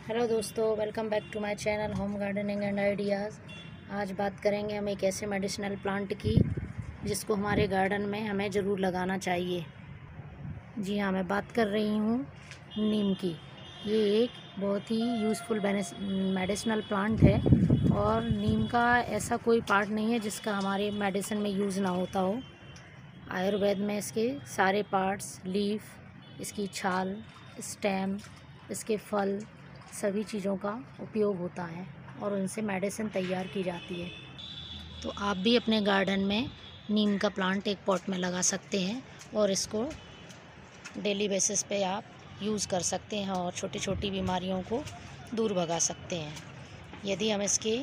Hello दोस्तों, welcome back to my channel home gardening and ideas. आज बात करेंगे हम एक ऐसे मेडिसिनल प्लांट की जिसको हमारे गार्डन में हमें ज़रूर लगाना चाहिए। जी हाँ, मैं बात कर रही हूँ नीम की। ये एक बहुत ही यूज़फुल मेडिसिनल प्लांट है और नीम का ऐसा कोई पार्ट नहीं है जिसका हमारे मेडिसिन में यूज़ ना होता हो। आयुर्वेद में इसके सारे पार्ट्स, लीफ, इसकी छाल, स्टेम, इसके फल, सभी चीज़ों का उपयोग होता है और उनसे मेडिसिन तैयार की जाती है। तो आप भी अपने गार्डन में नीम का प्लांट एक पॉट में लगा सकते हैं और इसको डेली बेसिस पे आप यूज़ कर सकते हैं और छोटी छोटी बीमारियों को दूर भगा सकते हैं। यदि हम इसके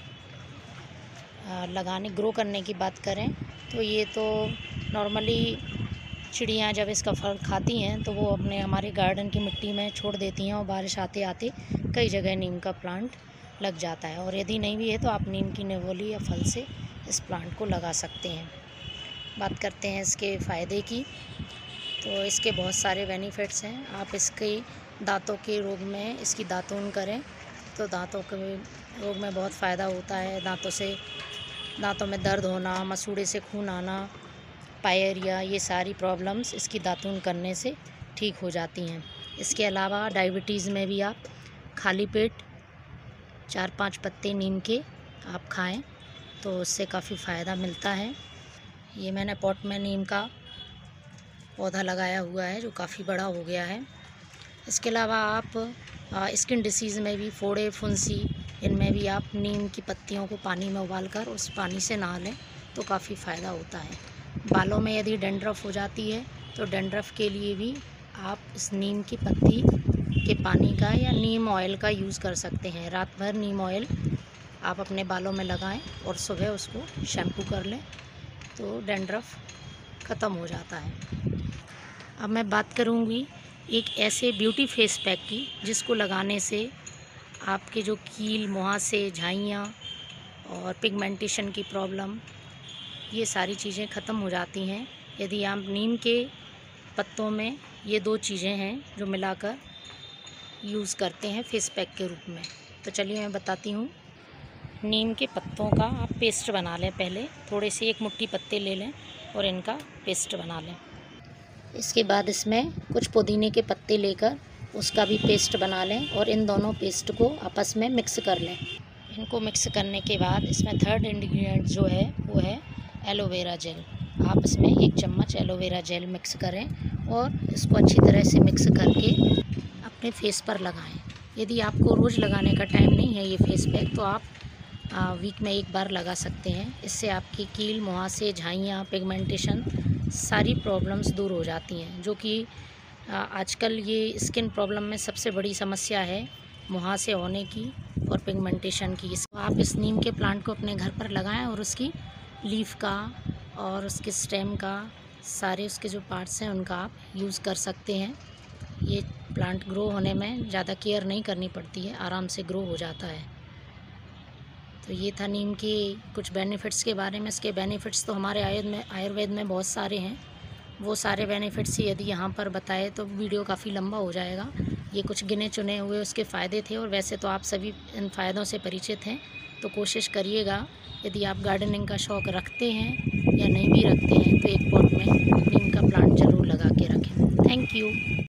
ग्रो करने की बात करें तो ये तो नॉर्मली चिड़ियाँ जब इसका फल खाती हैं तो वो अपने हमारे गार्डन की मिट्टी में छोड़ देती हैं और बारिश आते आते कई जगह नीम का प्लांट लग जाता है। और यदि नहीं भी है तो आप नीम की निवोली या फल से इस प्लांट को लगा सकते हैं। बात करते हैं इसके फ़ायदे की। तो इसके बहुत सारे बेनिफिट्स हैं। आप इसके दांतों के रोग में इसकी दातून करें तो दांतों के रोग में बहुत फ़ायदा होता है। दांतों में दर्द होना, मसूड़े से खून आना, पायरिया, ये सारी प्रॉब्लम्स इसकी दातून करने से ठीक हो जाती हैं। इसके अलावा डायबिटीज़ में भी आप खाली पेट 4-5 पत्ते नीम के आप खाएं तो उससे काफ़ी फ़ायदा मिलता है। ये मैंने पॉट में नीम का पौधा लगाया हुआ है जो काफ़ी बड़ा हो गया है। इसके अलावा आप स्किन डिसीज़ में भी, फोड़े, फुंसी, इनमें भी आप नीम की पत्तियों को पानी में उबालकर उस पानी से नहा लें तो काफ़ी फ़ायदा होता है। बालों में यदि डैंड्रफ हो जाती है तो डैंड्रफ के लिए भी आप इस नीम की पत्ती के पानी का या नीम ऑयल का यूज़ कर सकते हैं। रात भर नीम ऑयल आप अपने बालों में लगाएं और सुबह उसको शैम्पू कर लें तो डैंड्रफ ख़त्म हो जाता है। अब मैं बात करूँगी एक ऐसे ब्यूटी फेस पैक की जिसको लगाने से आपके जो कील, मुहासे, झाइयाँ और पिगमेंटेशन की प्रॉब्लम, ये सारी चीज़ें ख़त्म हो जाती हैं यदि आप नीम के पत्तों में ये 2 चीज़ें हैं जो मिलाकर यूज़ करते हैं फेस पैक के रूप में। तो चलिए मैं बताती हूँ। नीम के पत्तों का आप पेस्ट बना लें। पहले थोड़े से 1 मुट्ठी पत्ते ले लें और इनका पेस्ट बना लें। इसके बाद इसमें कुछ पुदीने के पत्ते लेकर उसका भी पेस्ट बना लें और इन दोनों पेस्ट को आपस में मिक्स कर लें। इनको मिक्स करने के बाद इसमें थर्ड इंग्रेडिएंट जो है वो है एलोवेरा जेल। आप इसमें 1 चम्मच एलोवेरा जेल मिक्स करें और इसको अच्छी तरह से मिक्स करके अपने फेस पर लगाएं। यदि आपको रोज़ लगाने का टाइम नहीं है ये फेस पैक तो आप वीक में 1 बार लगा सकते हैं। इससे आपकी कील, मुहासे, झाइयाँ, पिगमेंटेशन सारी प्रॉब्लम्स दूर हो जाती हैं, जो कि आजकल ये स्किन प्रॉब्लम में सबसे बड़ी समस्या है, मुहासे होने की और पिगमेंटेशन की। आप इस नीम के प्लांट को अपने घर पर लगाएं और उसकी लीफ का और उसके स्टेम का, सारे उसके जो पार्ट्स हैं उनका आप यूज़ कर सकते हैं। ये प्लांट ग्रो होने में ज़्यादा केयर नहीं करनी पड़ती है, आराम से ग्रो हो जाता है। तो ये था नीम के कुछ बेनिफिट्स के बारे में। इसके बेनिफिट्स तो हमारे आयुर्वेद में बहुत सारे हैं। वो सारे बेनिफिट्स यदि यहाँ पर बताए तो वीडियो काफ़ी लंबा हो जाएगा। ये कुछ गिने चुने हुए उसके फ़ायदे थे और वैसे तो आप सभी इन फ़ायदों से परिचित हैं। तो कोशिश करिएगा, यदि आप गार्डनिंग का शौक़ रखते हैं या नहीं भी रखते हैं तो एक पॉट में नीम का प्लांट ज़रूर लगा के रखें। Thank you.